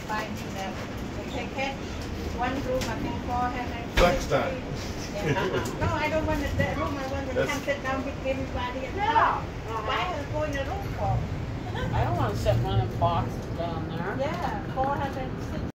find that they catch one room, I think 400. Flex time. No, I don't want that room. I want to come sit down with everybody and talk. Why are you going in a room for? I don't want to sit one of the boxes down there. Yeah, 400.